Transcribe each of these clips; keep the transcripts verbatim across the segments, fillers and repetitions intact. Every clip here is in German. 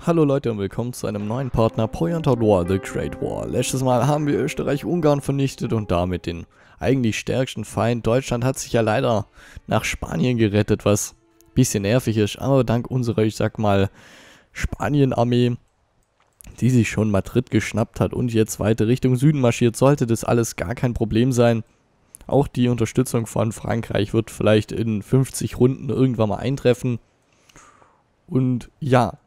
Hallo Leute und willkommen zu einem neuen Partner Poyon Total War, The Great War. Letztes Mal haben wir Österreich-Ungarn vernichtet und damit den eigentlich stärksten Feind. Deutschland hat sich ja leider nach Spanien gerettet, was ein bisschen nervig ist, aber dank unserer, ich sag mal, Spanien-Armee, die sich schon Madrid geschnappt hat und jetzt weiter Richtung Süden marschiert, sollte das alles gar kein Problem sein. Auch die Unterstützung von Frankreich wird vielleicht in fünfzig Runden irgendwann mal eintreffen. Und ja,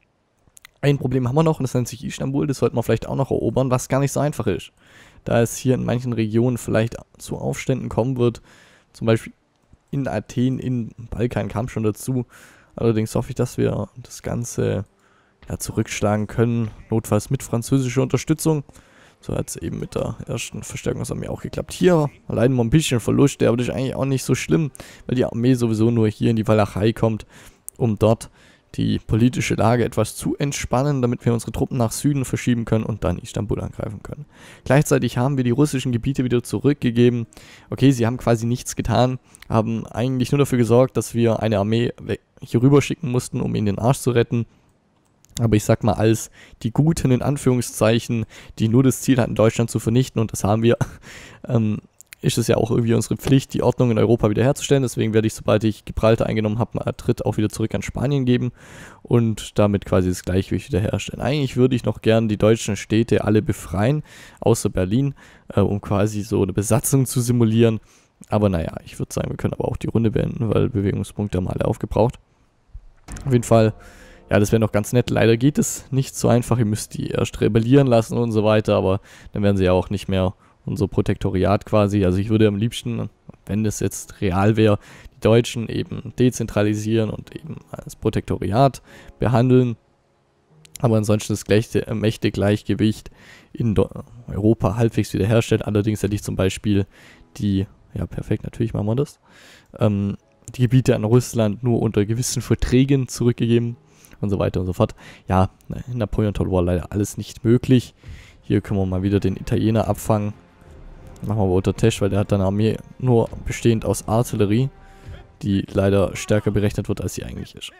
ein Problem haben wir noch und das nennt sich Istanbul, das sollten wir vielleicht auch noch erobern, was gar nicht so einfach ist. Da es hier in manchen Regionen vielleicht zu Aufständen kommen wird, zum Beispiel in Athen, in Balkan kam schon dazu. Allerdings hoffe ich, dass wir das Ganze ja, zurückschlagen können, notfalls mit französischer Unterstützung. So hat es eben mit der ersten Verstärkungsarmee auch geklappt. Hier leiden wir ein bisschen Verlust, der aber ist eigentlich auch nicht so schlimm, weil die Armee sowieso nur hier in die Walachei kommt, um dort die politische Lage etwas zu entspannen, damit wir unsere Truppen nach Süden verschieben können und dann Istanbul angreifen können. Gleichzeitig haben wir die russischen Gebiete wieder zurückgegeben. Okay, sie haben quasi nichts getan, haben eigentlich nur dafür gesorgt, dass wir eine Armee hier rüber schicken mussten, um ihnen den Arsch zu retten. Aber ich sag mal, als die Guten in Anführungszeichen, die nur das Ziel hatten, Deutschland zu vernichten, und das haben wir, ähm, ist es ja auch irgendwie unsere Pflicht, die Ordnung in Europa wiederherzustellen. Deswegen werde ich, sobald ich Gibraltar eingenommen habe, Madrid auch wieder zurück an Spanien geben und damit quasi das Gleichgewicht wiederherstellen. Eigentlich würde ich noch gern die deutschen Städte alle befreien, außer Berlin, äh, um quasi so eine Besatzung zu simulieren. Aber naja, ich würde sagen, wir können aber auch die Runde beenden, weil Bewegungspunkte haben alle aufgebraucht. Auf jeden Fall, ja, das wäre noch ganz nett. Leider geht es nicht so einfach. Ihr müsst die erst rebellieren lassen und so weiter, aber dann werden sie ja auch nicht mehr unser Protektoriat quasi. Also ich würde am liebsten, wenn das jetzt real wäre, die Deutschen eben dezentralisieren und eben als Protektoriat behandeln. Aber ansonsten das gleiche äh, Mächtegleichgewicht in Europa halbwegs wiederherstellen. Allerdings hätte ich zum Beispiel die, ja perfekt, natürlich machen wir das, ähm, die Gebiete an Russland nur unter gewissen Verträgen zurückgegeben und so weiter und so fort. Ja, in Napoleon Total War leider alles nicht möglich. Hier können wir mal wieder den Italiener abfangen. Machen wir aber unter Tesch, weil der hat eine Armee nur bestehend aus Artillerie, die leider stärker berechnet wird, als sie eigentlich ist.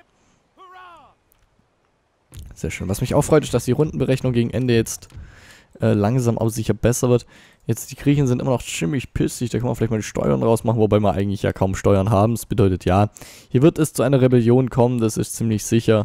Sehr schön. Was mich auch freut, ist, dass die Rundenberechnung gegen Ende jetzt äh, langsam aber sicher besser wird. Jetzt die Griechen sind immer noch ziemlich pissig, da kann man vielleicht mal die Steuern rausmachen, wobei wir eigentlich ja kaum Steuern haben. Das bedeutet ja, hier wird es zu einer Rebellion kommen, das ist ziemlich sicher.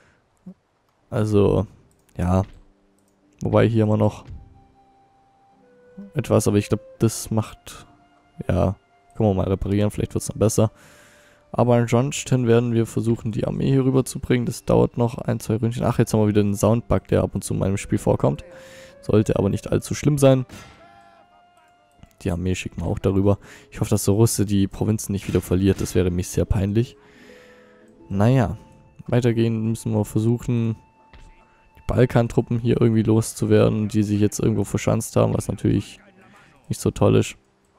Also, ja, wobei hier immer noch etwas, aber ich glaube, das macht, ja, können wir mal reparieren, vielleicht wird es dann besser. Aber ansonsten werden wir versuchen, die Armee hier rüber zu bringen. Das dauert noch ein, zwei Ründchen. Ach, jetzt haben wir wieder einen Soundbug, der ab und zu in meinem Spiel vorkommt. Sollte aber nicht allzu schlimm sein. Die Armee schicken wir auch darüber. Ich hoffe, dass der Russe die Provinzen nicht wieder verliert. Das wäre mich sehr peinlich. Naja, weitergehen müssen wir versuchen, Balkantruppen hier irgendwie loszuwerden, die sich jetzt irgendwo verschanzt haben, was natürlich nicht so toll ist.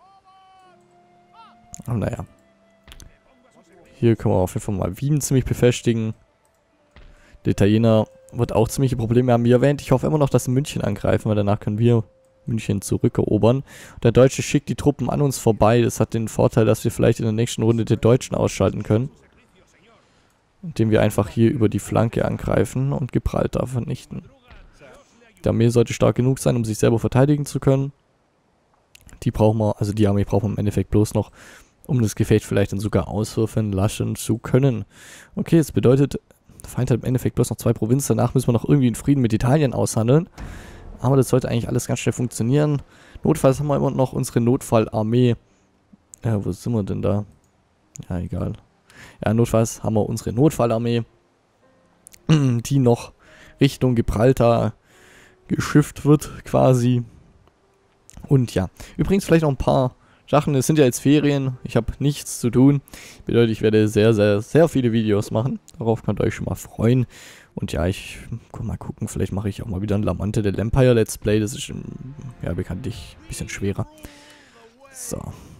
Aber naja. Hier können wir auf jeden Fall mal Wien ziemlich befestigen. Der Italiener wird auch ziemliche Probleme haben, wie erwähnt. Ich hoffe immer noch, dass sie München angreifen, weil danach können wir München zurückerobern. Der Deutsche schickt die Truppen an uns vorbei. Das hat den Vorteil, dass wir vielleicht in der nächsten Runde die Deutschen ausschalten können, indem wir einfach hier über die Flanke angreifen und Gibraltar vernichten. Die Armee sollte stark genug sein, um sich selber verteidigen zu können. Die brauchen wir, also die Armee brauchen wir im Endeffekt bloß noch, um das Gefecht vielleicht dann sogar auswürfeln lassen zu können. Okay, das bedeutet, der Feind hat im Endeffekt bloß noch zwei Provinzen. Danach müssen wir noch irgendwie einen Frieden mit Italien aushandeln. Aber das sollte eigentlich alles ganz schnell funktionieren. Notfalls haben wir immer noch unsere Notfallarmee. Ja, wo sind wir denn da? Ja, egal. Ja, notfalls haben wir unsere Notfallarmee, die noch Richtung Gibraltar geschifft wird, quasi. Und ja, übrigens vielleicht noch ein paar Sachen. Es sind ja jetzt Ferien, ich habe nichts zu tun. Bedeutet, ich werde sehr, sehr, sehr viele Videos machen. Darauf könnt ihr euch schon mal freuen. Und ja, ich kann mal gucken, vielleicht mache ich auch mal wieder ein Lamante del Empire Let's Play. Das ist ja bekanntlich ein bisschen schwerer. So.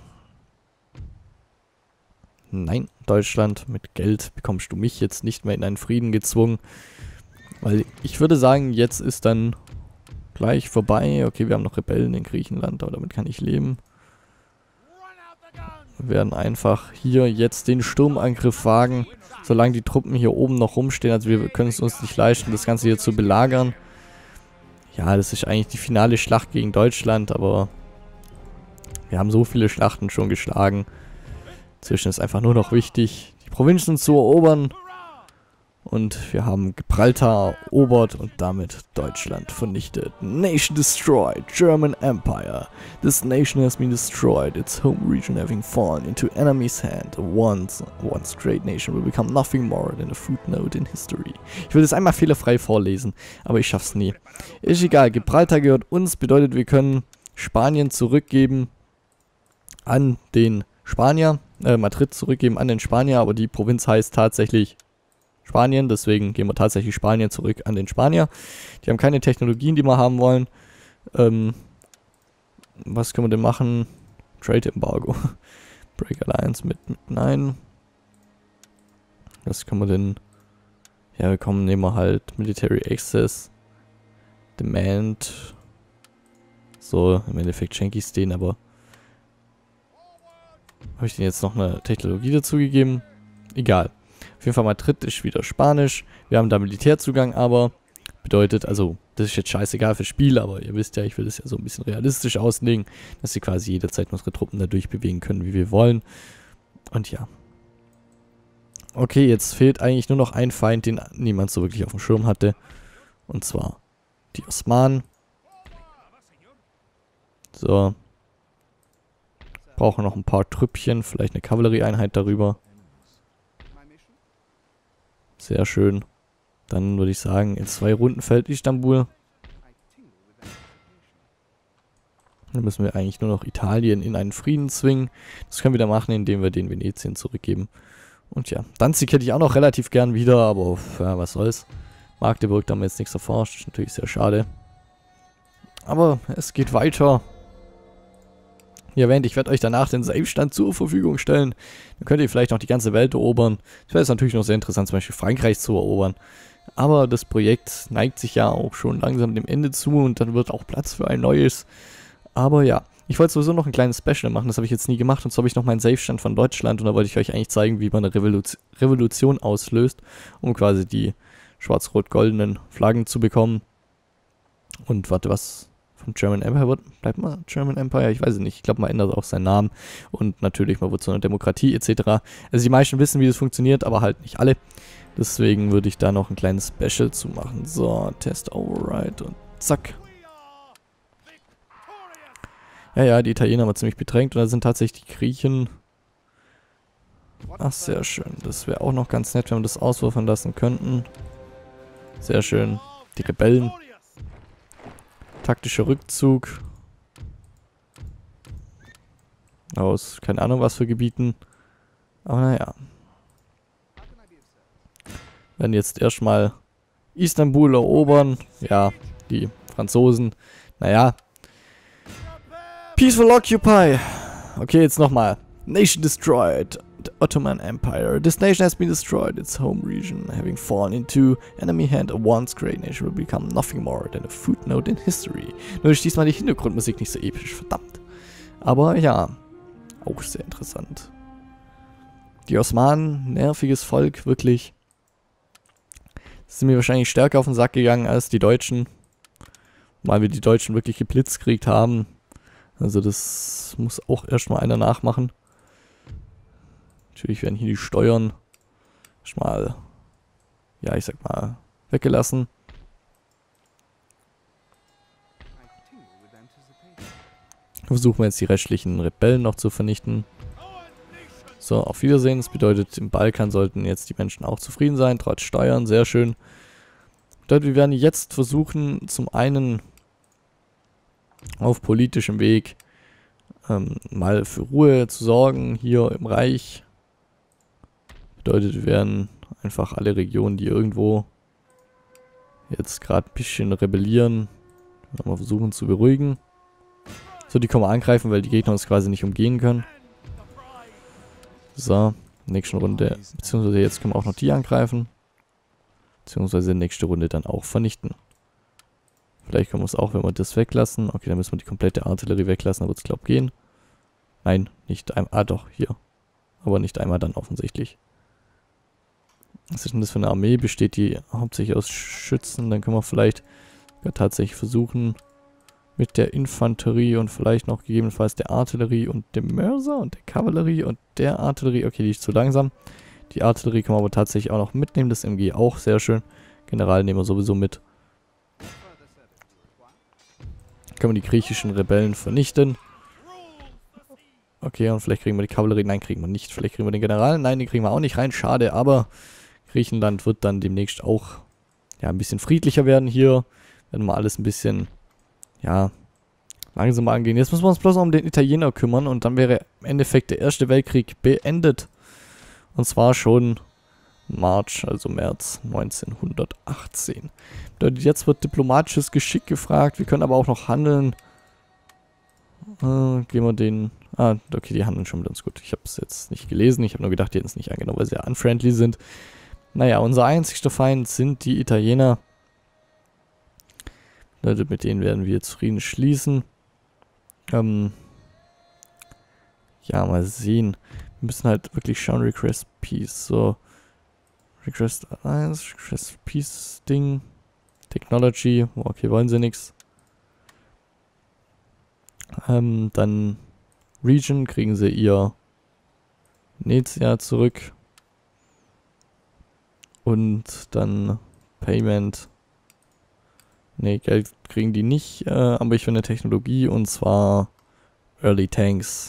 Nein, Deutschland, mit Geld bekommst du mich jetzt nicht mehr in einen Frieden gezwungen. Weil ich würde sagen, jetzt ist dann gleich vorbei. Okay, wir haben noch Rebellen in Griechenland, aber damit kann ich leben. Wir werden einfach hier jetzt den Sturmangriff wagen, solange die Truppen hier oben noch rumstehen. Also wir können es uns nicht leisten, das Ganze hier zu belagern. Ja, das ist eigentlich die finale Schlacht gegen Deutschland, aber wir haben so viele Schlachten schon geschlagen. Inzwischen ist einfach nur noch wichtig, die Provinzen zu erobern. Und wir haben Gibraltar erobert und damit Deutschland vernichtet. Nation destroyed, German Empire. This nation has been destroyed, its home region having fallen into enemy's hand. Once, once great nation will become nothing more than a footnote in history. Ich will das einmal fehlerfrei vorlesen, aber ich schaff's nie. Ist egal, Gibraltar gehört uns, bedeutet wir können Spanien zurückgeben an den Spanier. Äh, Madrid zurückgeben an den Spanier, aber die Provinz heißt tatsächlich Spanien, deswegen gehen wir tatsächlich Spanien zurück an den Spanier. Die haben keine Technologien, die wir haben wollen. Ähm, was können wir denn machen? Trade Embargo. Break Alliance mit, mit nein. Was können wir denn? Ja, wir kommen, nehmen wir halt Military Access. Demand. So, im Endeffekt schenke ich es denen, aber habe ich denen jetzt noch eine Technologie dazu gegeben? Egal. Auf jeden Fall Madrid ist wieder Spanisch. Wir haben da Militärzugang, aber bedeutet, also das ist jetzt scheißegal für Spiel, aber ihr wisst ja, ich will das ja so ein bisschen realistisch auslegen, dass wir quasi jederzeit unsere Truppen da durchbewegen können, wie wir wollen. Und ja. Okay, jetzt fehlt eigentlich nur noch ein Feind, den niemand so wirklich auf dem Schirm hatte. Und zwar die Osmanen. So. Brauchen noch ein paar Trüppchen, vielleicht eine Kavallerieeinheit darüber. Sehr schön. Dann würde ich sagen, in zwei Runden fällt Istanbul. Dann müssen wir eigentlich nur noch Italien in einen Frieden zwingen. Das können wir dann machen, indem wir den Venetien zurückgeben. Und ja, Danzig hätte ich auch noch relativ gern wieder, aber ja, was soll's. Magdeburg, da haben wir jetzt nichts erforscht. Ist natürlich sehr schade. Aber es geht weiter. Wie erwähnt, ich werde euch danach den Safe-Stand zur Verfügung stellen. Dann könnt ihr vielleicht noch die ganze Welt erobern. Es wäre natürlich noch sehr interessant, zum Beispiel Frankreich zu erobern. Aber das Projekt neigt sich ja auch schon langsam dem Ende zu und dann wird auch Platz für ein neues. Aber ja, ich wollte sowieso noch ein kleines Special machen, das habe ich jetzt nie gemacht. Und so habe ich noch meinen Safe-Stand von Deutschland und da wollte ich euch eigentlich zeigen, wie man eine Revolution, Revolution auslöst, um quasi die schwarz-rot-goldenen Flaggen zu bekommen. Und warte, was... Vom German Empire wird, bleibt mal German Empire, ich weiß es nicht, ich glaube man ändert auch seinen Namen und natürlich man wird zu einer Demokratie et cetera. Also die meisten wissen, wie das funktioniert, aber halt nicht alle. Deswegen würde ich da noch ein kleines Special zu machen. So, Test Override und zack. Ja, ja, die Italiener haben wir ziemlich bedrängt und da sind tatsächlich die Griechen. Ach, sehr schön. Das wäre auch noch ganz nett, wenn wir das auswürfeln lassen könnten. Sehr schön. Die Rebellen. Taktischer Rückzug. Aus, keine Ahnung was für Gebieten. Aber naja. Wir werden jetzt erstmal Istanbul erobern. Ja, die Franzosen. Naja. Peaceful Occupy. Okay, jetzt nochmal. Nation destroyed. The Ottoman Empire. This nation has been destroyed. Its home region having fallen into enemy hand. A once great nation will become nothing more than a footnote in history. Nur ist diesmal die Hintergrundmusik nicht so episch. Verdammt. Aber ja. Auch sehr interessant. Die Osmanen, nerviges Volk, wirklich. Sind mir wahrscheinlich stärker auf den Sack gegangen als die Deutschen. Weil wir die Deutschen wirklich geblitzkriegt haben. Also das muss auch erstmal einer nachmachen. Natürlich werden hier die Steuern erstmal, ja, ich sag mal, weggelassen. Versuchen wir jetzt die restlichen Rebellen noch zu vernichten. So, auf Wiedersehen. Das bedeutet, im Balkan sollten jetzt die Menschen auch zufrieden sein, trotz Steuern. Sehr schön. Bedeutet, wir werden jetzt versuchen, zum einen auf politischem Weg ähm, mal für Ruhe zu sorgen hier im Reich. Bedeutet, wir werden einfach alle Regionen, die irgendwo jetzt gerade ein bisschen rebellieren, mal versuchen zu beruhigen. So, die können wir angreifen, weil die Gegner uns quasi nicht umgehen können. So, nächste Runde, beziehungsweise jetzt können wir auch noch die angreifen. Beziehungsweise nächste Runde dann auch vernichten. Vielleicht können wir es auch, wenn wir das weglassen. Okay, dann müssen wir die komplette Artillerie weglassen, dann wird es, glaube ich, gehen. Nein, nicht einmal. Ah, doch, hier. Aber nicht einmal dann offensichtlich. Was ist denn das für eine Armee? Besteht die hauptsächlich aus Schützen? Dann können wir vielleicht tatsächlich versuchen, mit der Infanterie und vielleicht noch gegebenenfalls der Artillerie und dem Mörser und der Kavallerie und der Artillerie. Okay, die ist zu langsam. Die Artillerie können wir aber tatsächlich auch noch mitnehmen. Das M G auch sehr schön. General nehmen wir sowieso mit. Können wir die griechischen Rebellen vernichten. Okay, und vielleicht kriegen wir die Kavallerie. Nein, kriegen wir nicht. Vielleicht kriegen wir den General. Nein, den kriegen wir auch nicht rein. Schade, aber Griechenland wird dann demnächst auch ja, ein bisschen friedlicher werden hier. Werden wir alles ein bisschen, ja, langsam angehen. Jetzt müssen wir uns bloß noch um den Italiener kümmern und dann wäre im Endeffekt der Erste Weltkrieg beendet. Und zwar schon March, also März neunzehnhundertachtzehn. Bedeutet, jetzt wird diplomatisches Geschick gefragt. Wir können aber auch noch handeln. Äh, gehen wir den... Ah, okay, die handeln schon mit uns gut. Ich habe es jetzt nicht gelesen. Ich habe nur gedacht, die hätten es nicht angenommen, weil sie ja unfriendly sind. Naja, unser einzigster Feind sind die Italiener. Bedeutet, mit denen werden wir jetzt Frieden schließen. Ähm... Ja, mal sehen. Wir müssen halt wirklich schauen, Request Peace. So. Request Alliance, Request Peace Ding. Technology. Okay, wollen sie nichts. Ähm, dann Region kriegen sie ihr Venezia zurück. Und dann Payment. Ne, Geld kriegen die nicht, äh, aber ich will eine Technologie und zwar Early Tanks.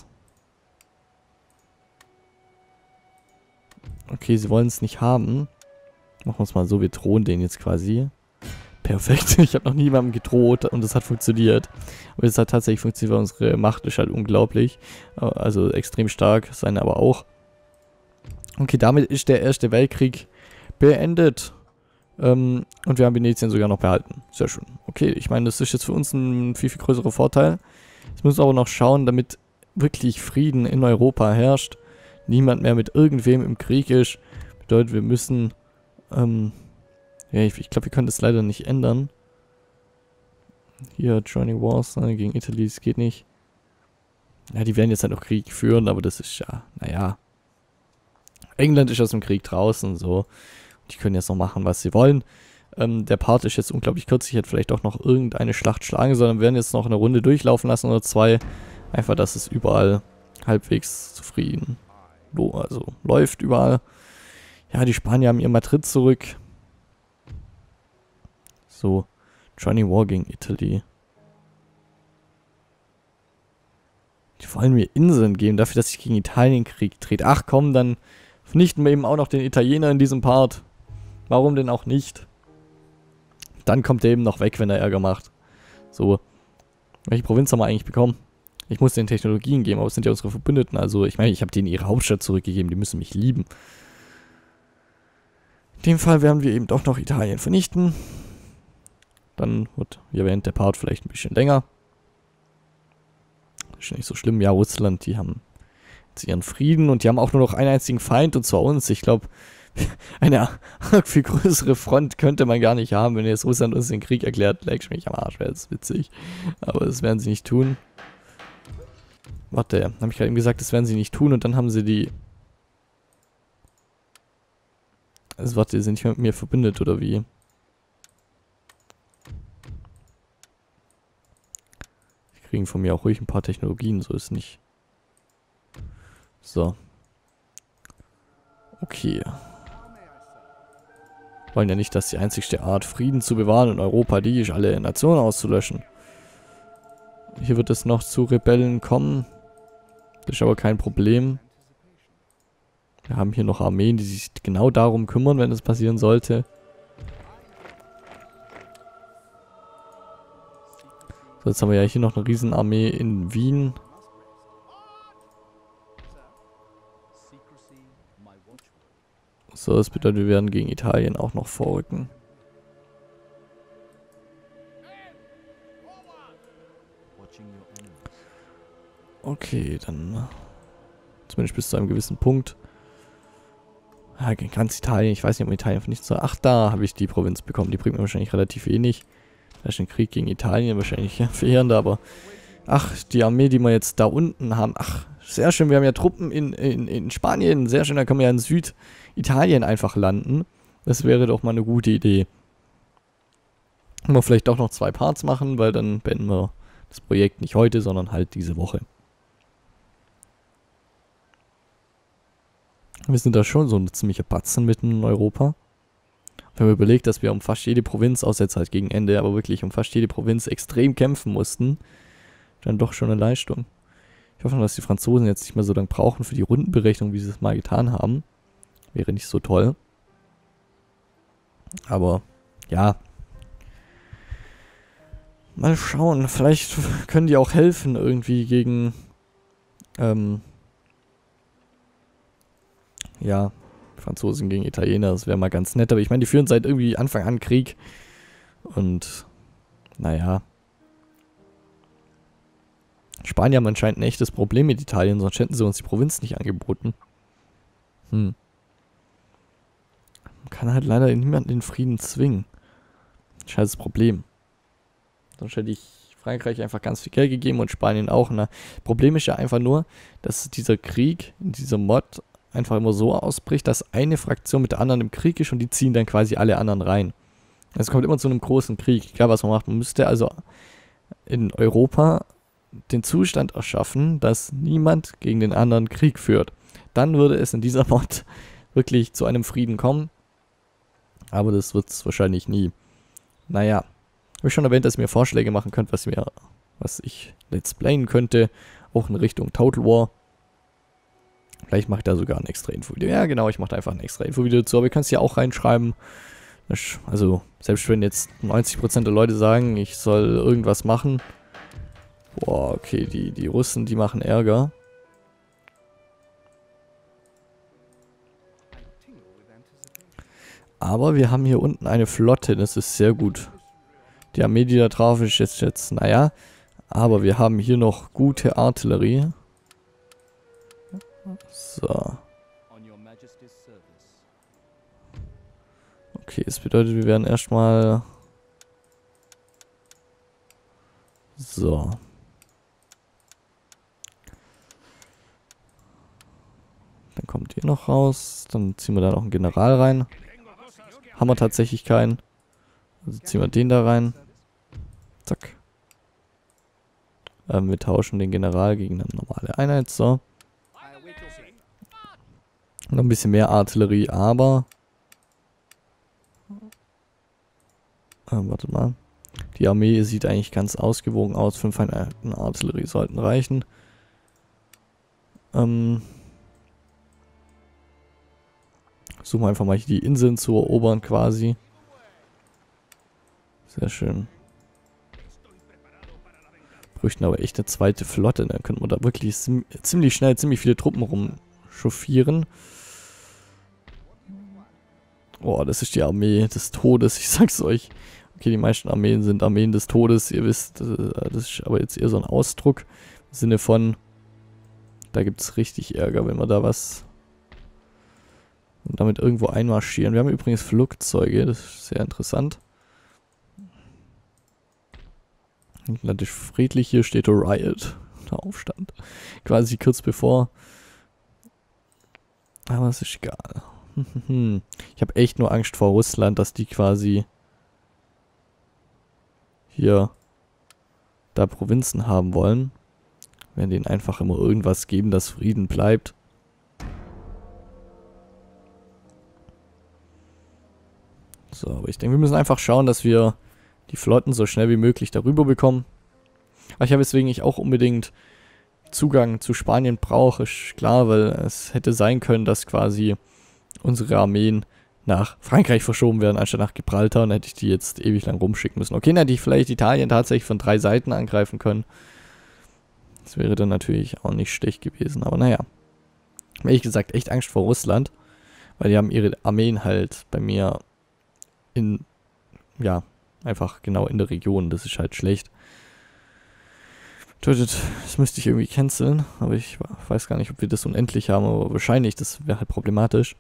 Okay, sie wollen es nicht haben. Machen wir es mal so, wir drohen den jetzt quasi. Perfekt, ich habe noch niemandem gedroht und es hat funktioniert. Aber es hat tatsächlich funktioniert, weil unsere Macht ist halt unglaublich. Also extrem stark, seine aber auch. Okay, damit ist der Erste Weltkrieg beendet. Ähm, und wir haben Venetien sogar noch behalten. Sehr schön. Okay, ich meine, das ist jetzt für uns ein viel, viel größerer Vorteil. Jetzt müssen wir aber noch schauen, damit wirklich Frieden in Europa herrscht. Niemand mehr mit irgendwem im Krieg ist. Bedeutet, wir müssen... Ähm, ja, ich, ich glaube, wir können das leider nicht ändern. Hier, Joining Wars ne, gegen Italy, das geht nicht. Ja, die werden jetzt halt noch Krieg führen, aber das ist ja, naja. England ist aus dem Krieg draußen, so. Die können jetzt noch machen, was sie wollen. Ähm, der Part ist jetzt unglaublich kurz. Ich hätte vielleicht auch noch irgendeine Schlacht schlagen sollen. Wir werden jetzt noch eine Runde durchlaufen lassen oder zwei. Einfach, dass es überall halbwegs zufrieden also läuft überall. Ja, die Spanier haben ihr Madrid zurück. So, Joining War gegen Italy. Die wollen mir Inseln geben, dafür, dass ich gegen Italien Krieg trete. Ach komm, dann vernichten wir eben auch noch den Italiener in diesem Part. Warum denn auch nicht? Dann kommt der eben noch weg, wenn er Ärger macht. So, welche Provinz haben wir eigentlich bekommen? Ich muss den Technologien geben, aber es sind ja unsere Verbündeten. Also, ich meine, ich habe denen ihre Hauptstadt zurückgegeben. Die müssen mich lieben. In dem Fall werden wir eben doch noch Italien vernichten. Dann wird, wie erwähnt, der Part vielleicht ein bisschen länger. Ist nicht so schlimm. Ja, Russland, die haben jetzt ihren Frieden und die haben auch nur noch einen einzigen Feind, und zwar uns. Ich glaube, eine viel größere Front könnte man gar nicht haben, wenn jetzt Russland uns den Krieg erklärt. Leck mich am Arsch, wäre das witzig. Aber das werden sie nicht tun. Warte, habe ich gerade eben gesagt, das werden sie nicht tun und dann haben sie die... Also warte, die sind nicht mehr mit mir verbündet, oder wie? Die kriegen von mir auch ruhig ein paar Technologien, so ist nicht. So. Okay. Wollen ja nicht, dass die einzigste Art, Frieden zu bewahren in Europa, die ist, alle Nationen auszulöschen. Hier wird es noch zu Rebellen kommen. Das ist aber kein Problem. Wir haben hier noch Armeen, die sich genau darum kümmern, wenn es passieren sollte. So, jetzt haben wir ja hier noch eine Riesenarmee in Wien. So, das bedeutet, wir werden gegen Italien auch noch vorrücken. Okay, dann zumindest bis zu einem gewissen Punkt. Ja, gegen ganz Italien, ich weiß nicht, ob Italien nicht so... Ach, da habe ich die Provinz bekommen. Die bringt mir wahrscheinlich relativ wenig. Da ist ein Krieg gegen Italien wahrscheinlich verheerender, aber... Ach, die Armee, die wir jetzt da unten haben... Ach, sehr schön, wir haben ja Truppen in, in, in Spanien, sehr schön, da können wir ja in Süditalien einfach landen. Das wäre doch mal eine gute Idee. Können wir vielleicht doch noch zwei Parts machen, weil dann beenden wir das Projekt nicht heute, sondern halt diese Woche. Wir sind da schon so ein ziemlicher Batzen mitten in Europa. Wenn man überlegt, dass wir um fast jede Provinz, außer jetzt halt gegen Ende, aber wirklich um fast jede Provinz extrem kämpfen mussten, dann doch schon eine Leistung. Ich hoffe, dass die Franzosen jetzt nicht mehr so lange brauchen für die Rundenberechnung, wie sie es mal getan haben. Wäre nicht so toll. Aber, ja. Mal schauen, vielleicht können die auch helfen irgendwie gegen, ähm, ja, Franzosen gegen Italiener, das wäre mal ganz nett. Aber ich meine, die führen seit irgendwie Anfang an Krieg. Und, naja. Spanier haben anscheinend ein echtes Problem mit Italien, sonst hätten sie uns die Provinz nicht angeboten. Hm. Man kann halt leider niemanden in den Frieden zwingen. Scheißes Problem. Sonst hätte ich Frankreich einfach ganz viel Geld gegeben und Spanien auch. Na, Problem ist ja einfach nur, dass dieser Krieg in dieser Mod einfach immer so ausbricht, dass eine Fraktion mit der anderen im Krieg ist und die ziehen dann quasi alle anderen rein. Es kommt immer zu einem großen Krieg. Egal was man macht, man müsste also in Europa den Zustand erschaffen, dass niemand gegen den anderen Krieg führt. Dann würde es in dieser Mod wirklich zu einem Frieden kommen. Aber das wird es wahrscheinlich nie. Naja, habe ich schon erwähnt, dass ihr mir Vorschläge machen könnt, was mir, was ich let's playen könnte. Auch in Richtung Total War. Vielleicht mache ich da sogar ein extra Info-Video. Ja, genau, ich mache da einfach ein extra Info-Video dazu. Aber ihr könnt es ja auch reinschreiben. Also, selbst wenn jetzt neunzig Prozent der Leute sagen, ich soll irgendwas machen. Boah, okay, die, die Russen, die machen Ärger. Aber wir haben hier unten eine Flotte, das ist sehr gut. Die Armee, die da drauf ist, jetzt, jetzt, naja. Aber wir haben hier noch gute Artillerie. So. Okay, das bedeutet, wir werden erstmal... So. Dann kommt ihr noch raus. Dann ziehen wir da noch einen General rein. Haben wir tatsächlich keinen. Also ziehen wir den da rein. Zack. Ähm, wir tauschen den General gegen eine normale Einheit. So. Noch ein bisschen mehr Artillerie, aber... Ähm, warte mal. Die Armee sieht eigentlich ganz ausgewogen aus. Fünf Einheiten Artillerie sollten reichen. Ähm... Versuchen wir einfach mal hier die Inseln zu erobern quasi. Sehr schön. Bräuchten aber echt eine zweite Flotte. Dann könnten wir da wirklich ziemlich schnell ziemlich viele Truppen rumchauffieren. Oh, das ist die Armee des Todes, ich sag's euch. Okay, die meisten Armeen sind Armeen des Todes. Ihr wisst, das ist aber jetzt eher so ein Ausdruck. Im Sinne von, da gibt's richtig Ärger, wenn wir da was... und damit irgendwo einmarschieren. Wir haben übrigens Flugzeuge, das ist sehr interessant. Land ist friedlich, hier steht Riot, der Aufstand. Quasi kurz bevor. Aber es ist egal. Ich habe echt nur Angst vor Russland, dass die quasi hier da Provinzen haben wollen. Wir werden denen einfach immer irgendwas geben, dass Frieden bleibt. So, aber ich denke, wir müssen einfach schauen, dass wir die Flotten so schnell wie möglich darüber bekommen. Aber ich habe deswegen ich auch unbedingt Zugang zu Spanien brauche, ist klar, weil es hätte sein können, dass quasi unsere Armeen nach Frankreich verschoben werden, anstatt nach Gibraltar, und hätte ich die jetzt ewig lang rumschicken müssen. Okay, dann hätte ich vielleicht Italien tatsächlich von drei Seiten angreifen können. Das wäre dann natürlich auch nicht schlecht gewesen, aber naja. Ehrlich gesagt, echt Angst vor Russland, weil die haben ihre Armeen halt bei mir in, ja, einfach genau in der Region, das ist halt schlecht. Bedeutet, das müsste ich irgendwie canceln, aber ich weiß gar nicht, ob wir das unendlich haben, aber wahrscheinlich, das wäre halt problematisch.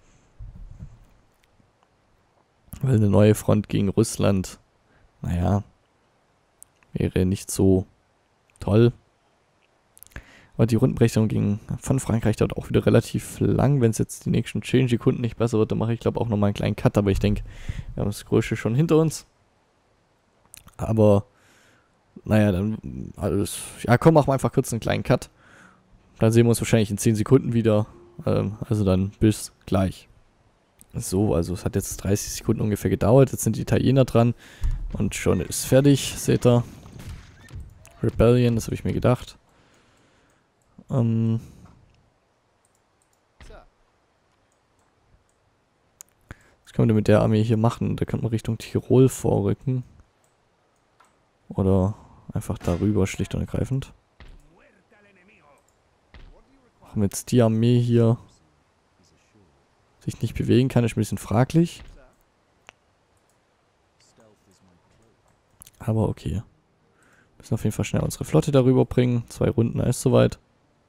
Weil eine neue Front gegen Russland, naja, wäre nicht so toll. Aber die Rundenberechnung ging von Frankreich dort auch wieder relativ lang. Wenn es jetzt die nächsten zehn Sekunden nicht besser wird, dann mache ich glaube auch nochmal einen kleinen Cut. Aber ich denke, wir haben das Größte schon hinter uns. Aber, naja, dann alles. Ja, komm, machen wir einfach kurz einen kleinen Cut. Dann sehen wir uns wahrscheinlich in zehn Sekunden wieder. Ähm, also dann bis gleich. So, also es hat jetzt dreißig Sekunden ungefähr gedauert. Jetzt sind die Italiener dran. Und schon ist fertig, seht ihr. Rebellion, das habe ich mir gedacht. Ähm. Was können wir denn mit der Armee hier machen? Da kann man Richtung Tirol vorrücken. Oder einfach darüber, schlicht und ergreifend. Warum jetzt die Armee hier sich nicht bewegen kann, ist ein bisschen fraglich. Aber okay. Wir müssen auf jeden Fall schnell unsere Flotte darüber bringen. Zwei Runden ist soweit.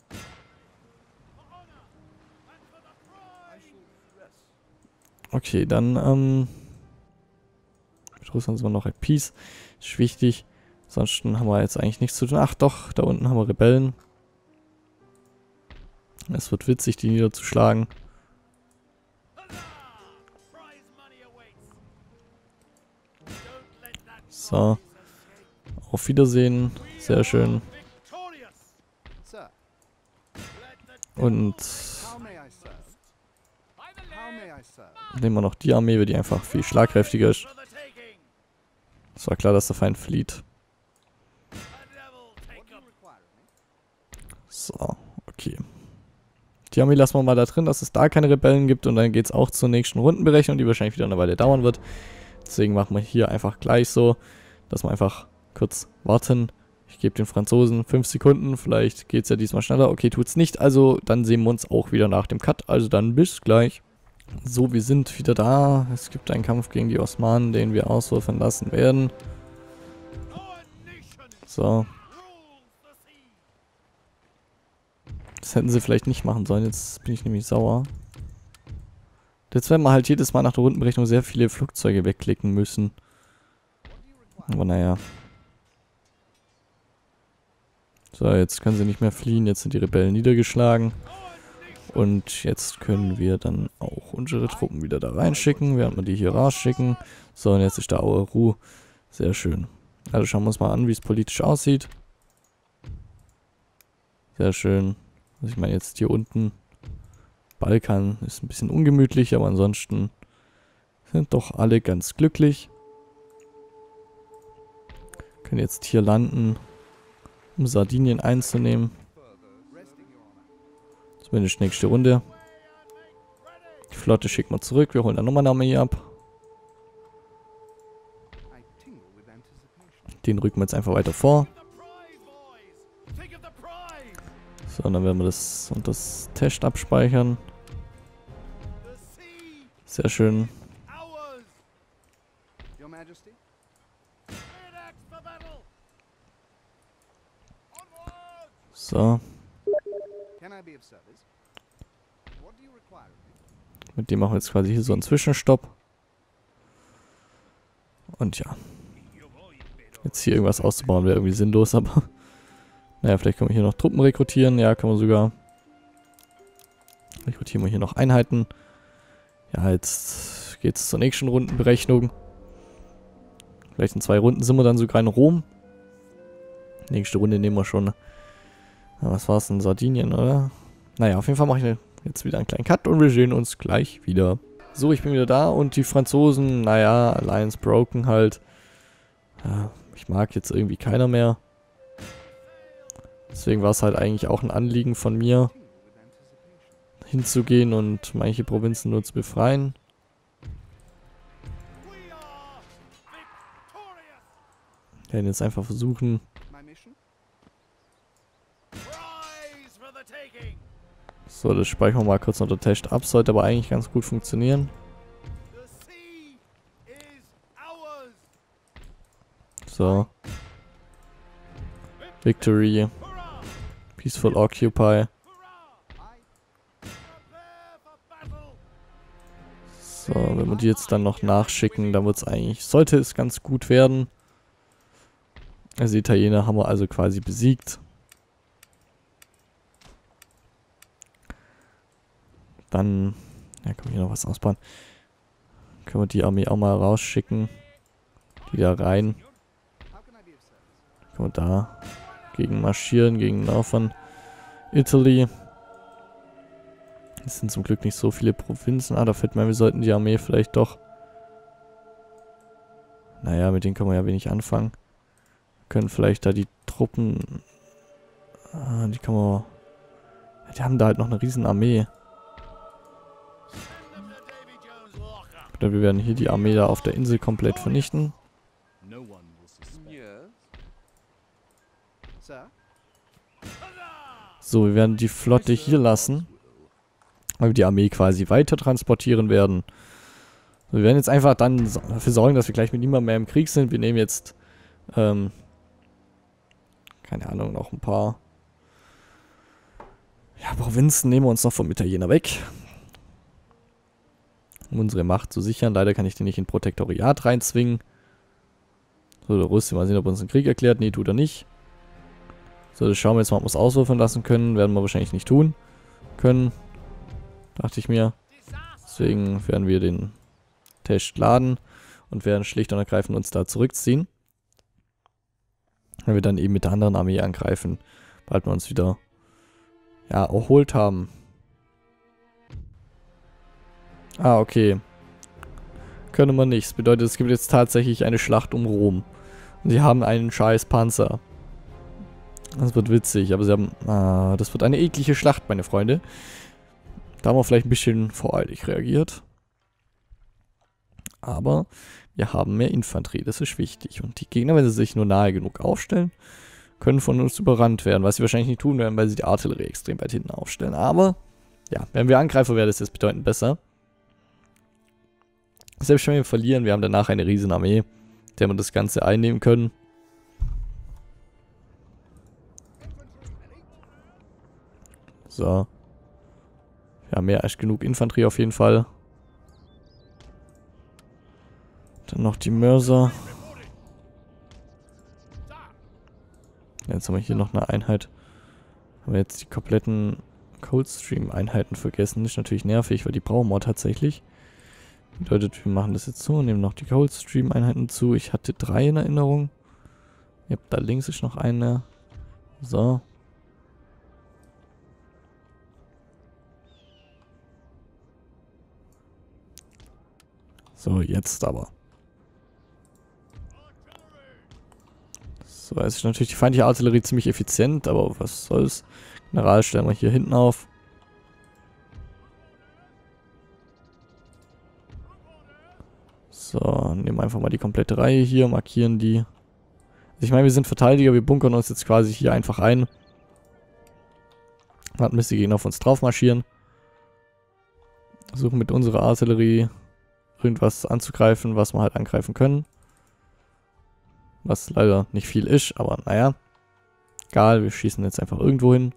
Okay, dann, ähm... mit Russland sind wir noch at Peace. Ist wichtig. Ansonsten haben wir jetzt eigentlich nichts zu tun. Ach doch, da unten haben wir Rebellen. Es wird witzig, die niederzuschlagen. So. Auf Wiedersehen. Sehr schön. Und nehmen wir noch die Armee, weil die einfach viel schlagkräftiger ist. Es war klar, dass der Feind flieht. So, okay. Die Armee lassen wir mal da drin, dass es da keine Rebellen gibt. Und dann geht es auch zur nächsten Rundenberechnung, die wahrscheinlich wieder eine Weile dauern wird. Deswegen machen wir hier einfach gleich so, dass wir einfach kurz warten. Ich gebe den Franzosen fünf Sekunden, vielleicht geht es ja diesmal schneller. Okay, tut's nicht, also dann sehen wir uns auch wieder nach dem Cut. Also dann bis gleich. So, wir sind wieder da. Es gibt einen Kampf gegen die Osmanen, den wir auswürfeln lassen werden. So. Das hätten sie vielleicht nicht machen sollen, jetzt bin ich nämlich sauer. Jetzt werden wir halt jedes Mal nach der Rundenberechnung sehr viele Flugzeuge wegklicken müssen. Aber naja. So, jetzt können sie nicht mehr fliehen, jetzt sind die Rebellen niedergeschlagen. Und jetzt können wir dann auch unsere Truppen wieder da reinschicken, während wir die hier rausschicken. So, und jetzt ist da auch Ruhe. Sehr schön. Also schauen wir uns mal an, wie es politisch aussieht. Sehr schön. Also ich meine jetzt hier unten, Balkan ist ein bisschen ungemütlich, aber ansonsten sind doch alle ganz glücklich. Können jetzt hier landen, um Sardinien einzunehmen. Zumindest nächste Runde. Die Flotte schicken wir zurück, wir holen dann nochmal eine Armee ab. Den rücken wir jetzt einfach weiter vor. So, und dann werden wir das und das Test abspeichern. Sehr schön. So. Mit dem machen wir jetzt quasi hier so einen Zwischenstopp. Und ja. Jetzt hier irgendwas auszubauen wäre irgendwie sinnlos, aber... Naja, vielleicht können wir hier noch Truppen rekrutieren. Ja, kann man sogar. Rekrutieren wir hier noch Einheiten. Ja, jetzt geht es zur nächsten Rundenberechnung. Vielleicht in zwei Runden sind wir dann sogar in Rom. Nächste Runde nehmen wir schon. Ja, was war es denn? Sardinien, oder? Naja, auf jeden Fall mache ich jetzt wieder einen kleinen Cut und wir sehen uns gleich wieder. So, ich bin wieder da und die Franzosen, naja, Alliance broken halt. Ja, ich mag jetzt irgendwie keiner mehr. Deswegen war es halt eigentlich auch ein Anliegen von mir, hinzugehen und manche Provinzen nur zu befreien. Wir werden jetzt einfach versuchen. So, das speichern wir mal kurz unter Test ab, sollte aber eigentlich ganz gut funktionieren. So. Victory. Peaceful Occupy. So, wenn wir die jetzt dann noch nachschicken, dann wird es eigentlich, sollte es ganz gut werden. Also die Italiener haben wir also quasi besiegt. Dann, ja, können wir hier noch was ausbauen. Können wir die Armee auch mal rausschicken. Die da rein. Können wir da gegen marschieren, gegen North von Italy. Es sind zum Glück nicht so viele Provinzen. Ah, da fällt mir, wir sollten die Armee vielleicht doch... Naja, mit denen können wir ja wenig anfangen. Wir können vielleicht da die Truppen... Ah, die können wir... Ja, die haben da halt noch eine riesen Armee. Oder wir werden hier die Armee da auf der Insel komplett vernichten. So, wir werden die Flotte hier lassen. Weil wir die Armee quasi weiter transportieren werden. So, wir werden jetzt einfach dann dafür sorgen, dass wir gleich mit niemandem mehr im Krieg sind. Wir nehmen jetzt, ähm, keine Ahnung, noch ein paar ja, Provinzen nehmen wir uns noch vom Italiener weg. Um unsere Macht zu sichern. Leider kann ich den nicht in Protektoriat reinzwingen. So, der Russe, mal sehen, ob er uns einen Krieg erklärt. Nee, tut er nicht. So, das schauen wir jetzt mal, ob wir es auswürfeln lassen können. Werden wir wahrscheinlich nicht tun können. Dachte ich mir. Deswegen werden wir den Test laden und werden schlicht und ergreifend uns da zurückziehen. Wenn wir dann eben mit der anderen Armee angreifen, bald wir uns wieder ja, erholt haben. Ah, okay. Können wir nicht. Das bedeutet, es gibt jetzt tatsächlich eine Schlacht um Rom. Und sie haben einen scheiß Panzer. Das wird witzig, aber sie haben... Ah, das wird eine eklige Schlacht, meine Freunde. Da haben wir vielleicht ein bisschen voreilig reagiert. Aber wir haben mehr Infanterie, das ist wichtig. Und die Gegner, wenn sie sich nur nahe genug aufstellen, können von uns überrannt werden. Was sie wahrscheinlich nicht tun werden, weil sie die Artillerie extrem weit hinten aufstellen. Aber, ja, wenn wir angreifen, wäre das jetzt bedeutend besser. Selbst wenn wir verlieren, wir haben danach eine riesen Armee, der wir das Ganze einnehmen können. So. Ja, mehr als genug Infanterie auf jeden Fall. Dann noch die Mörser. Jetzt haben wir hier noch eine Einheit. Haben wir jetzt die kompletten Coldstream-Einheiten vergessen. Das ist natürlich nervig, weil die brauchen wir tatsächlich. Bedeutet, wir machen das jetzt so und nehmen noch die Coldstream-Einheiten zu. Ich hatte drei in Erinnerung. Ja, da links ist noch eine. So. So, jetzt aber. So, es ist natürlich die feindliche Artillerie ziemlich effizient, aber was soll's. General stellen wir hier hinten auf. So, nehmen einfach mal die komplette Reihe hier, markieren die. Also ich meine, wir sind Verteidiger, wir bunkern uns jetzt quasi hier einfach ein. Warten, bis die Gegner auf uns drauf marschieren. Versuchen mit unserer Artillerie irgendwas anzugreifen, was wir halt angreifen können. Was leider nicht viel ist, aber naja. Egal, wir schießen jetzt einfach irgendwo hin.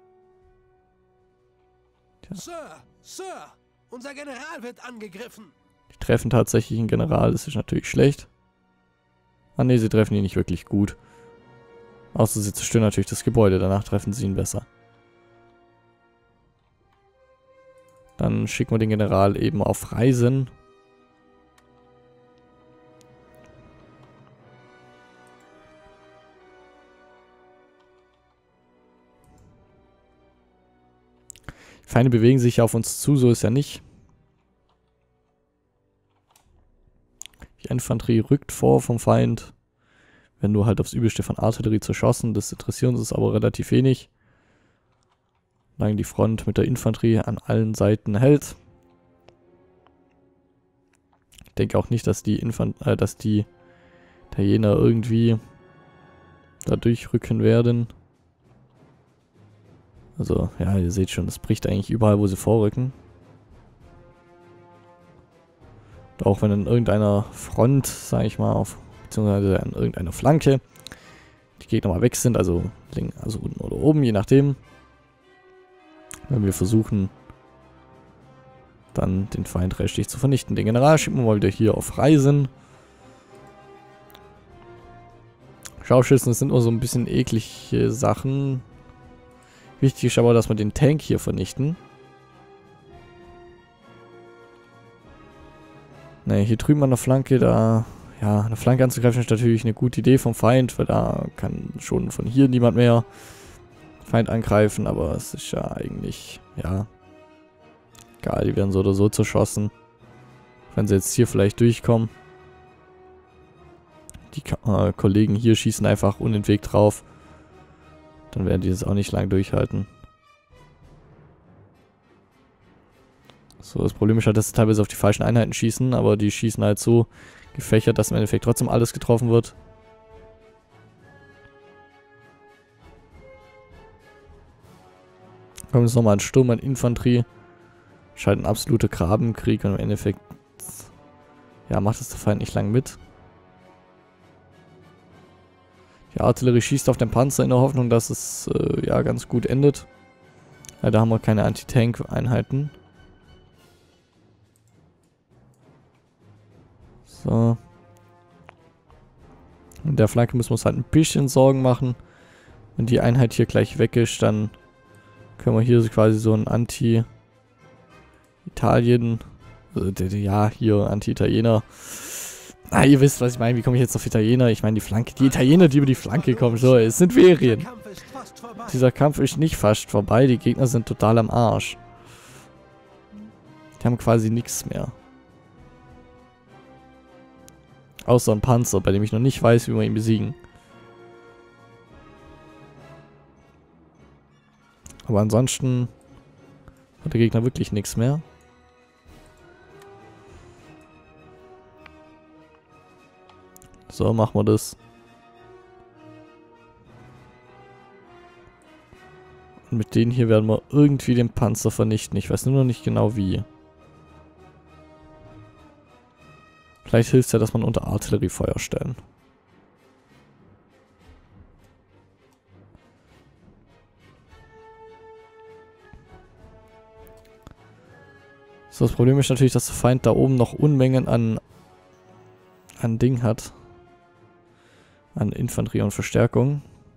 Tja. Sir, Sir, unser General wird angegriffen. Die treffen tatsächlich einen General, das ist natürlich schlecht. Ah ne, sie treffen ihn nicht wirklich gut. Außer sie zerstören natürlich das Gebäude, danach treffen sie ihn besser. Dann schicken wir den General eben auf Reisen. Die Feinde bewegen sich ja auf uns zu, so ist ja nicht. Die Infanterie rückt vor vom Feind. Werden nur halt aufs Übelste von Artillerie zerschossen. Das interessiert uns aber relativ wenig. Solange die Front mit der Infanterie an allen Seiten hält. Ich denke auch nicht, dass die Infant äh, dass die Italiener irgendwie da durchrücken werden. Also, ja, ihr seht schon, das bricht eigentlich überall, wo sie vorrücken. Und auch wenn an irgendeiner Front, sage ich mal, auf, beziehungsweise an irgendeiner Flanke die Gegner mal weg sind, also, also unten oder oben, je nachdem. Wenn wir versuchen, dann den Feind rechtlich zu vernichten. Den General schicken wir mal wieder hier auf Reisen. Scharfschützen, das sind nur so ein bisschen eklige Sachen. Wichtig ist aber, dass wir den Tank hier vernichten. Ne, hier drüben an der Flanke, da... Ja, eine Flanke anzugreifen ist natürlich eine gute Idee vom Feind, weil da kann schon von hier niemand mehr Feind angreifen, aber es ist ja eigentlich, ja, egal, die werden so oder so zerschossen. Wenn sie jetzt hier vielleicht durchkommen. Die äh, Kollegen hier schießen einfach unentwegt drauf. Dann werden die das auch nicht lang durchhalten. So, das Problem ist halt, dass sie teilweise auf die falschen Einheiten schießen, aber die schießen halt so gefächert, dass im Endeffekt trotzdem alles getroffen wird. Kommt jetzt nochmal ein Sturm an Infanterie. Scheint ein absoluter Grabenkrieg und im Endeffekt, ja, macht es der Feind nicht lang mit. Die Artillerie schießt auf den Panzer in der Hoffnung, dass es äh, ja ganz gut endet. Ja, da haben wir keine Anti-Tank-Einheiten. So. In der Flanke müssen wir uns halt ein bisschen Sorgen machen. Wenn die Einheit hier gleich weg ist, dann können wir hier so quasi so ein Anti-Italien, also, ja, hier Anti-Italiener. Ah, ihr wisst, was ich meine. Wie komme ich jetzt auf Italiener? Ich meine die Flanke. Die Italiener, die über die Flanke kommen. So, es sind Ferien. Dieser Kampf ist nicht fast vorbei. Die Gegner sind total am Arsch. Die haben quasi nichts mehr. Außer ein Panzer, bei dem ich noch nicht weiß, wie wir ihn besiegen. Aber ansonsten hat der Gegner wirklich nichts mehr. So, machen wir das. Und mit denen hier werden wir irgendwie den Panzer vernichten. Ich weiß nur noch nicht genau wie. Vielleicht hilft es ja, dass man unter Artilleriefeuer stellen. So, das Problem ist natürlich, dass der Feind da oben noch Unmengen an, an Ding hat. An Infanterie und Verstärkung.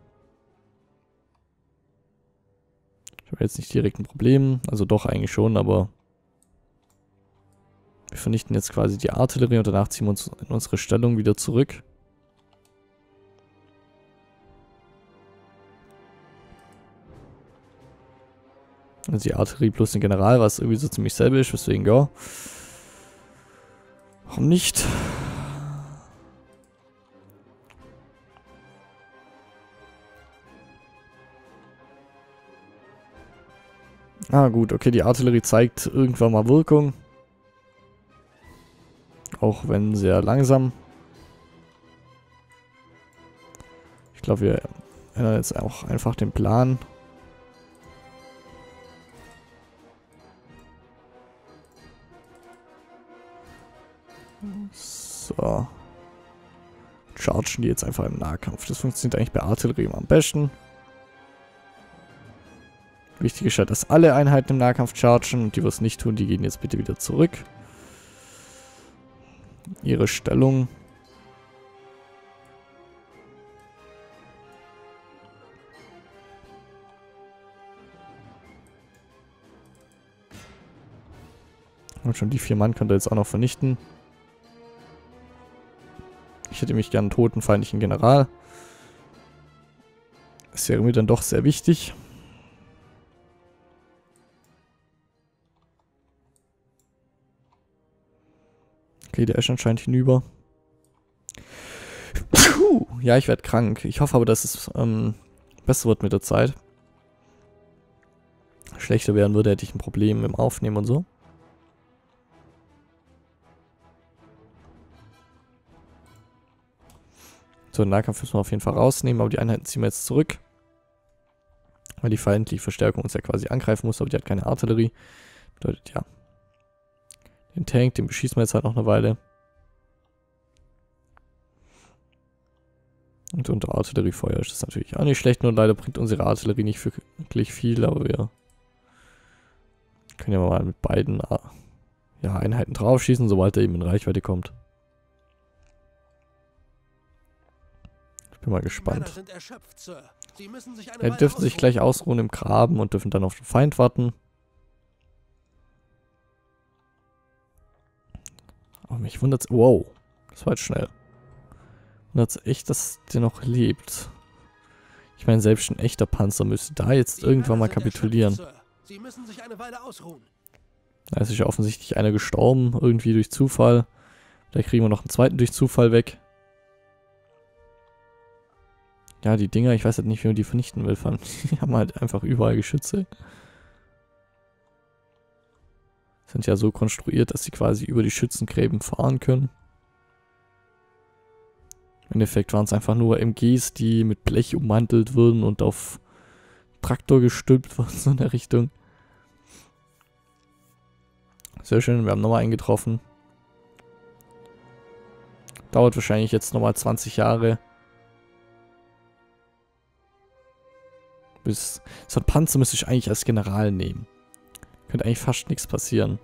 Ich habe jetzt nicht direkt ein Problem. Also doch eigentlich schon, aber... Wir vernichten jetzt quasi die Artillerie und danach ziehen wir uns in unsere Stellung wieder zurück. Also die Artillerie plus den General, was irgendwie so ziemlich selbe ist, deswegen ja. Warum nicht? Ah gut, okay, die Artillerie zeigt irgendwann mal Wirkung. Auch wenn sehr langsam. Ich glaube, wir ändern jetzt auch einfach den Plan. So. Chargen die jetzt einfach im Nahkampf. Das funktioniert eigentlich bei Artillerie immer am besten. Wichtig ist halt, dass alle Einheiten im Nahkampf chargen und die, was nicht tun, die gehen jetzt bitte wieder zurück. Ihre Stellung. Und schon die vier Mann könnt ihr jetzt auch noch vernichten. Ich hätte mich gern einen toten feindlichen General. Das wäre mir dann doch sehr wichtig. Okay, der ist anscheinend hinüber. Puh, ja, ich werde krank. Ich hoffe aber, dass es ähm, besser wird mit der Zeit. Schlechter werden würde, hätte ich ein Problem im Aufnehmen und so. So, den Nahkampf müssen wir auf jeden Fall rausnehmen, aber die Einheiten ziehen wir jetzt zurück. Weil die feindliche Verstärkung uns ja quasi angreifen muss, aber die hat keine Artillerie. Bedeutet, ja. Den Tank, den beschießen wir jetzt halt noch eine Weile. Und unter Artilleriefeuer ist das natürlich auch nicht schlecht, nur leider bringt unsere Artillerie nicht wirklich viel, aber wir können ja mal mit beiden ja, Einheiten draufschießen, sobald er eben in Reichweite kommt. Ich bin mal gespannt. Ja, die dürfen sich gleich ausruhen im Graben und dürfen dann auf den Feind warten. Oh, mich wundert's. Wow. Das war jetzt schnell. Wundert's echt, dass der noch lebt. Ich meine, selbst ein echter Panzer müsste da jetzt irgendwann mal kapitulieren. Sie müssen sich eine Weile ausruhen. Da ist ja offensichtlich einer gestorben, irgendwie durch Zufall. Da kriegen wir noch einen zweiten durch Zufall weg. Ja, die Dinger, ich weiß halt nicht, wie man die vernichten will. Die haben halt einfach überall Geschütze. Sind ja so konstruiert, dass sie quasi über die Schützengräben fahren können. Im Endeffekt waren es einfach nur M Gs, die mit Blech ummantelt wurden und auf Traktor gestülpt wurden, so in der Richtung. Sehr schön, wir haben nochmal einen getroffen. Dauert wahrscheinlich jetzt nochmal zwanzig Jahre. Bis so ein Panzer müsste ich eigentlich als General nehmen. Könnte eigentlich fast nichts passieren.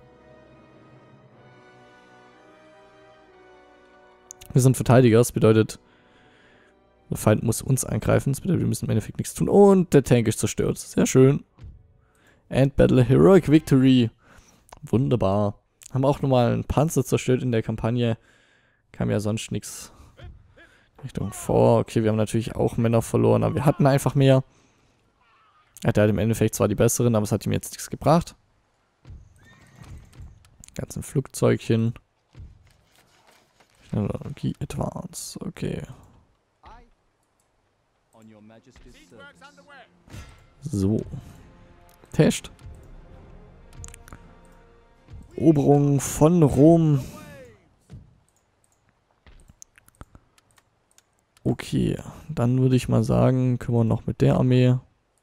Wir sind Verteidiger, das bedeutet, der Feind muss uns angreifen. Das bedeutet, wir müssen im Endeffekt nichts tun. Und der Tank ist zerstört. Sehr schön. End Battle, Heroic Victory. Wunderbar. Haben auch nochmal einen Panzer zerstört in der Kampagne. Kam ja sonst nichts. Richtung vor. Okay, wir haben natürlich auch Männer verloren, aber wir hatten einfach mehr. Er hatte halt im Endeffekt zwar die besseren, aber es hat ihm jetzt nichts gebracht. Ganzen Flugzeugchen. Technologie Advance, okay. So. Test. Eroberung von Rom. Okay, dann würde ich mal sagen, können wir noch mit der Armee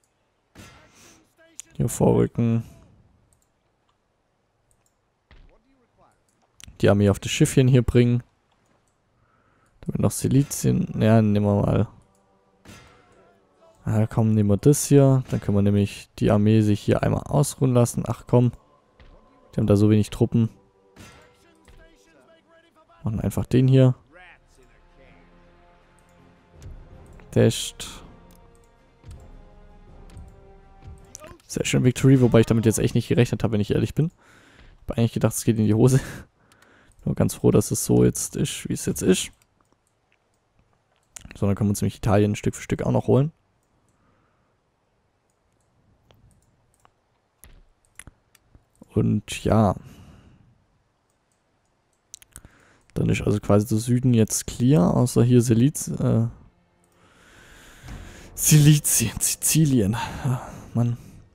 hier vorrücken. Die Armee auf das Schiffchen hier bringen. Damit noch Silizien. Ja, nehmen wir mal. Ah, komm, nehmen wir das hier. Dann können wir nämlich die Armee sich hier einmal ausruhen lassen. Ach komm. Die haben da so wenig Truppen. Machen einfach den hier. Test. Sehr schön Victory, wobei ich damit jetzt echt nicht gerechnet habe, wenn ich ehrlich bin. Ich habe eigentlich gedacht, es geht in die Hose. Nur ganz froh, dass es so jetzt ist, wie es jetzt ist. So, dann können wir uns nämlich Italien Stück für Stück auch noch holen. Und ja. Dann ist also quasi der Süden jetzt clear, außer hier Siliz, äh, Silizien, Sizilien. Ja, Mann.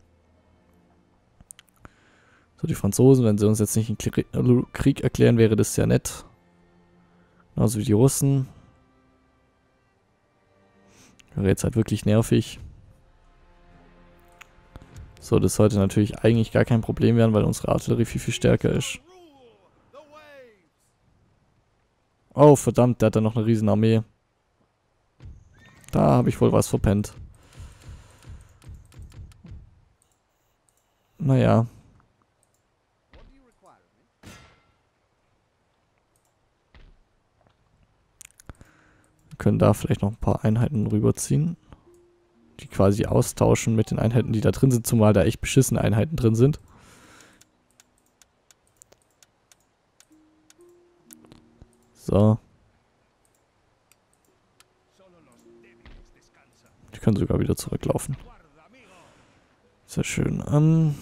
So, die Franzosen, wenn sie uns jetzt nicht einen Krieg erklären, wäre das ja nett. Genauso wie die Russen. Wäre jetzt halt wirklich nervig. So, das sollte natürlich eigentlich gar kein Problem werden, weil unsere Artillerie viel, viel stärker ist. Oh, verdammt, der hat da noch eine riesen Armee. Da habe ich wohl was verpennt. Naja. Wir können da vielleicht noch ein paar Einheiten rüberziehen. Die quasi austauschen mit den Einheiten, die da drin sind, zumal da echt beschissene Einheiten drin sind. So. Die können sogar wieder zurücklaufen. Sehr schön. Ähm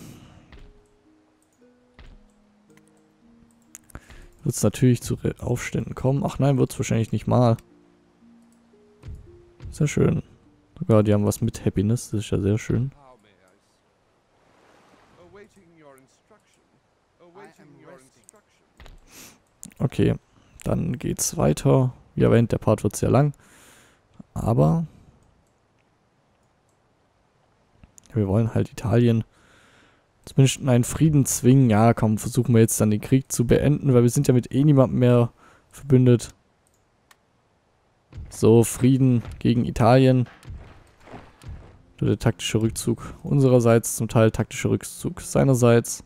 wird es natürlich zu Aufständen kommen? Ach nein, wird es wahrscheinlich nicht mal. Sehr schön. Sogar die haben was mit Happiness, das ist ja sehr schön. Okay, dann geht's weiter. Wie erwähnt, der Part wird sehr lang. Aber wir wollen halt Italien zumindest in einen Frieden zwingen. Ja, komm, versuchen wir jetzt dann den Krieg zu beenden, weil wir sind ja mit eh niemandem mehr verbündet. So, Frieden gegen Italien. Der taktische Rückzug unsererseits, zum Teil taktischer Rückzug seinerseits.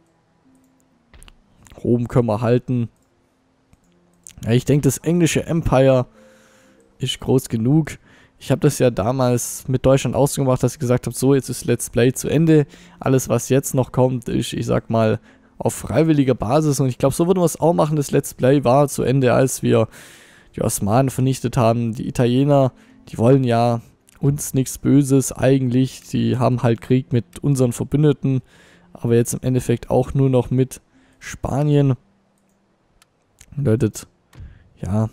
Rom können wir halten. Ja, ich denke, das englische Empire ist groß genug. Ich habe das ja damals mit Deutschland ausgemacht, dass ich gesagt habe, so, jetzt ist Let's Play zu Ende. Alles, was jetzt noch kommt, ist, ich sag mal, auf freiwilliger Basis. Und ich glaube, so würden wir es auch machen. Das Let's Play war zu Ende, als wir die Osmanen vernichtet haben. Die Italiener, die wollen ja uns nichts Böses eigentlich. Die haben halt Krieg mit unseren Verbündeten, aber jetzt im Endeffekt auch nur noch mit Spanien. Bedeutet, ja,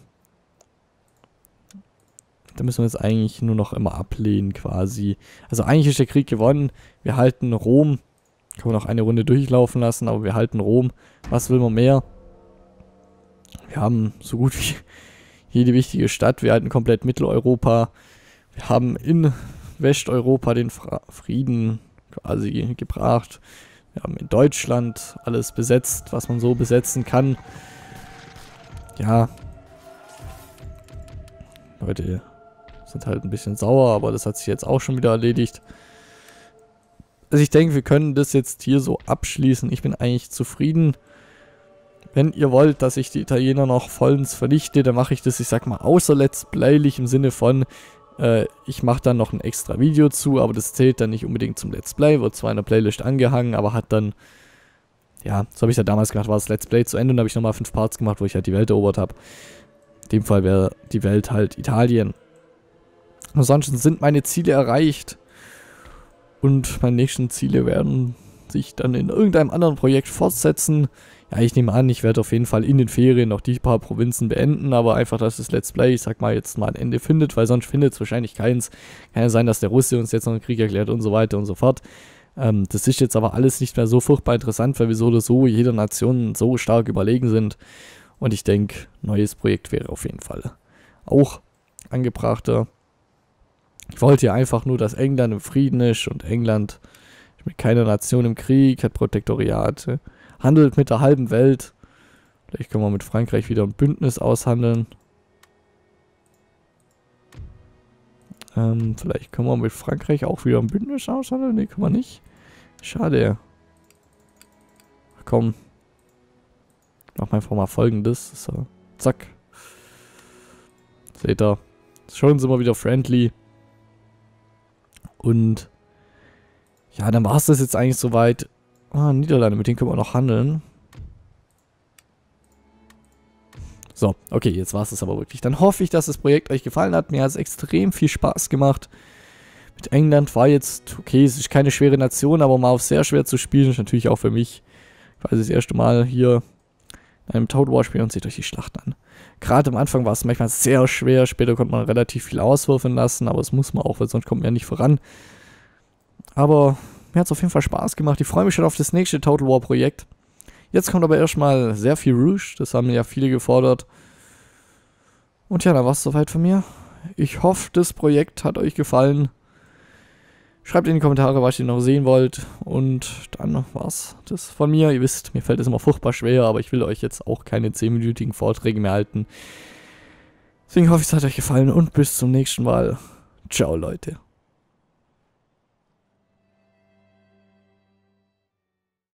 da müssen wir jetzt eigentlich nur noch immer ablehnen quasi. Also eigentlich ist der Krieg gewonnen. Wir halten Rom. Können wir noch eine Runde durchlaufen lassen, aber wir halten Rom. Was will man mehr? Wir haben so gut wie jede wichtige Stadt. Wir halten komplett Mitteleuropa. Wir haben in Westeuropa den Fra Frieden quasi gebracht. Wir haben in Deutschland alles besetzt, was man so besetzen kann. Ja. Leute sind halt ein bisschen sauer, aber das hat sich jetzt auch schon wieder erledigt. Also ich denke, wir können das jetzt hier so abschließen. Ich bin eigentlich zufrieden. Wenn ihr wollt, dass ich die Italiener noch vollends vernichte, dann mache ich das, ich sag mal, außer Let's Playlich im Sinne von, äh, ich mache dann noch ein extra Video zu, aber das zählt dann nicht unbedingt zum Let's Play, wird zwar in der Playlist angehangen, aber hat dann, ja, so habe ich ja damals gemacht, war das Let's Play zu Ende und habe ich nochmal fünf Parts gemacht, wo ich halt die Welt erobert habe. In dem Fall wäre die Welt halt Italien. Ansonsten sind meine Ziele erreicht. Und meine nächsten Ziele werden sich dann in irgendeinem anderen Projekt fortsetzen. Ja, ich nehme an, ich werde auf jeden Fall in den Ferien noch die paar Provinzen beenden, aber einfach, dass das Let's Play, ich sag mal, jetzt mal ein Ende findet, weil sonst findet es wahrscheinlich keins. Kann ja sein, dass der Russe uns jetzt noch einen Krieg erklärt und so weiter und so fort. Ähm, das ist jetzt aber alles nicht mehr so furchtbar interessant, weil wir so oder so jeder Nation so stark überlegen sind. Und ich denke, neues Projekt wäre auf jeden Fall auch angebrachter. Ich wollte ja einfach nur, dass England im Frieden ist und England ist mit keiner Nation im Krieg, hat Protektoriate, handelt mit der halben Welt. Vielleicht können wir mit Frankreich wieder ein Bündnis aushandeln. Ähm, vielleicht können wir mit Frankreich auch wieder ein Bündnis aushandeln. Ne, können wir nicht. Schade. Komm. Machen wir einfach mal Folgendes. So. Zack. Seht ihr. Schon sind wir wieder friendly. Und ja, dann war es das jetzt eigentlich soweit. Ah, Niederlande, mit denen können wir noch handeln. So, okay, jetzt war es das aber wirklich. Dann hoffe ich, dass das Projekt euch gefallen hat. Mir hat es extrem viel Spaß gemacht. Mit England war jetzt, okay, es ist keine schwere Nation, aber mal auf sehr schwer zu spielen ist natürlich auch für mich quasi das erste Mal hier in einem Total War spielen und seht euch die Schlacht an. Gerade am Anfang war es manchmal sehr schwer, später konnte man relativ viel auswürfeln lassen, aber das muss man auch, weil sonst kommt man ja nicht voran. Aber mir hat es auf jeden Fall Spaß gemacht. Ich freue mich schon auf das nächste Total War Projekt. Jetzt kommt aber erstmal sehr viel Rouge, das haben ja viele gefordert. Und ja, dann war es soweit von mir. Ich hoffe, das Projekt hat euch gefallen. Schreibt in die Kommentare, was ihr noch sehen wollt. Und dann war's das von mir. Ihr wisst, mir fällt es immer furchtbar schwer, aber ich will euch jetzt auch keine zehnminütigen Vorträge mehr halten. Deswegen hoffe ich, es hat euch gefallen und bis zum nächsten Mal. Ciao, Leute.